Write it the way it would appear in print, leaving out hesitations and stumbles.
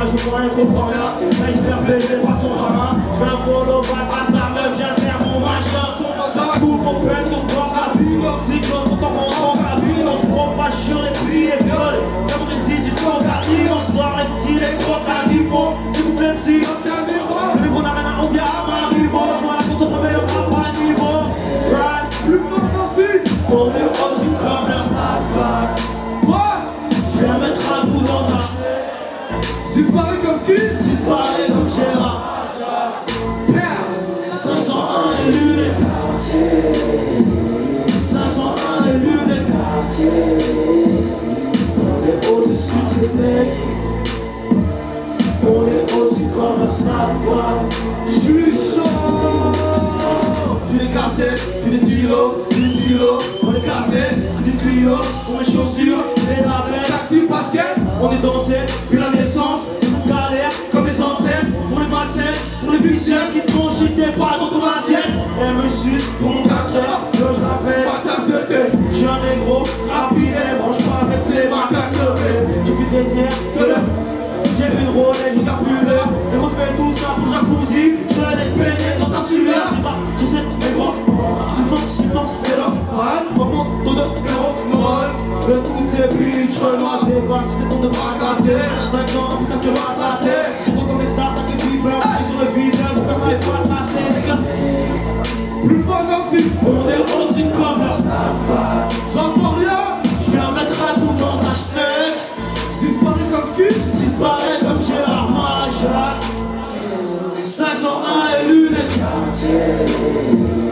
je vois un comprends rien. Iceberg bébé, poisson marin. Je fais un polo, bac à sa meuf, viens faire mon machin. Tout mon pète, ton corps, ça vie. Cyclone, ton temps, mon temps, la vie. On se propage sur les prix et violets. Comme réside du temps, garni. On sort les petits, les gros, à niveau. Du coup, même si. Le qu'on a rien à envier à ma niveau. Je vois la course au premier, on n'a pas de niveau. Right, plus fort aussi. On est aussi comme un snapback. Je vais mettre un coup dans ta tête. Disparais comme qui? Disparais comme Gérard. 501 élus des quartiers. 501 élus des quartiers. On est au-dessus de ces pays. On est aussi comme un snapback. J'suis chaud. Puis des cassettes, puis des stylos, on est cassé, puis des Clio, pour mes chaussures, les appels, taxi, basket, on est dansé, puis la naissance, c'est une galère, comme les ancêtres, pour les malsaines, pour les bitches qui te font chier pas dans ton assiette. Elle me suce pour mon 4 heures, je l'avais, pas ta tête, j'suis un négro, rapide, elle mange pas avec ses macaques levées, j'ai plus de dernière que le. J'ai une Rolex, j'ai carbureur, et on fait tout ça pour le jacuzzi, je te laisse baigner dans ta sueur. Je sais, mais bon, tu danses, c'est là, remonte ton de molle. Le coup c'est bitch, renoir, des vagues, c'est ton de bras cassés. 5 ans, putain, tu vas tasser. Quand on est stars, t'as que du beurre, sur le vide, pourquoi ça n'est pas passé, les gars. Plus fort comme si. On est aussi comme leur snapback. J'entends rien. Je viens mettre un coup dans ta schneck. J'disparais comme qui? Disparais comme Gérard Majax. 501 élus des quartiers.